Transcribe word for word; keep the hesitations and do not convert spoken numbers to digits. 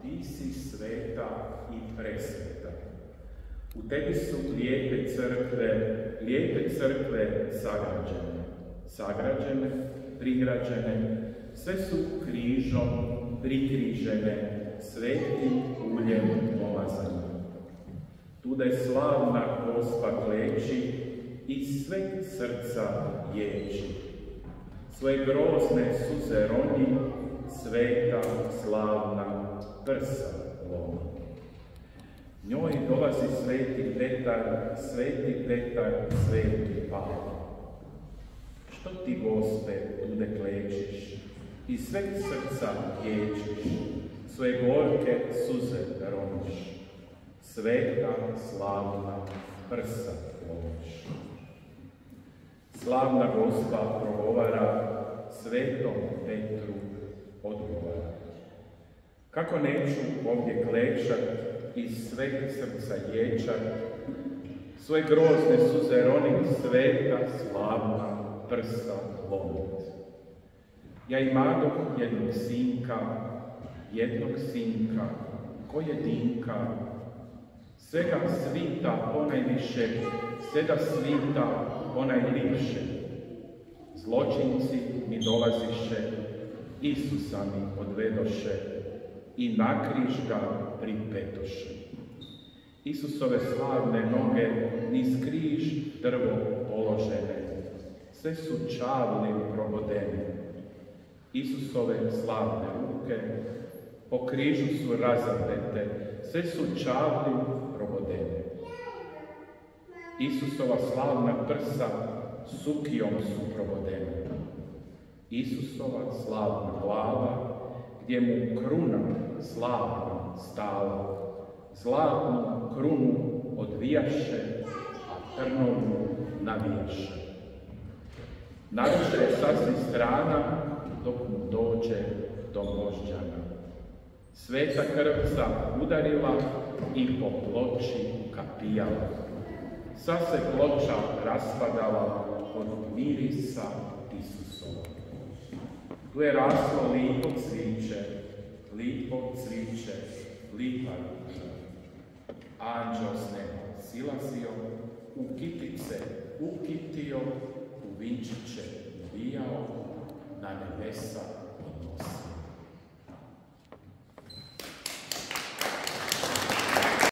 ti si sveta i presveta. U tebi su lijepe crkve, lijepe crkve sagrađene, sagrađene, prigrađene, sve su križom prikrižene, svetim uljem pomazane. Tude slavna Gospa kleči i sve srca ječi. Svoje grozne suze roni, sveta, slavna, prsa lomi. Njoj dolazi sveti Petar, sveti Petar, sveti Pavle. Što ti, Gospe, tude klečiš i sve srca ječiš, svoje gorke suze roniš, sveta, slavna, prsa lomiš. Slavna Gospa progovara, svetom Petru odgovara. Kako neću ovdje klečat i sveg srca ječat, svoje grozne suze ronim, sveta, slavna, prsa lomit. Ja imadoh jednog sinka, jednog sinka, ko jedinka, svega svita ponajviše, svega svita ponajlipše. Zločinci mi dolaziše, Isusa mi odvedoše i na križ ga pripetoše. Isusove slavne noge niz križ drvo položene, sve su čavlim probodene. Isusove slavne ruke po križu su razapete, sve su čavlim probodene. Isusova slavna prsa sukijom su probodene. Isusova slavna glava, gdje mu kruna slavna stala, zlatnu krunu odvijaše, a trnovu navijaše. Naruše sasvim strana, dok mu dođe do možđana. Sveta krvca udarila i po ploči kapijala. Sa se ploča raspadala od mirisa Isusova. Tu je raslo lipo cviće, lipo cviće, lipa ruža. Anđeo s neba silazio, u kitice ukitio, u vinčiće uvijao, na nebesa odnosio.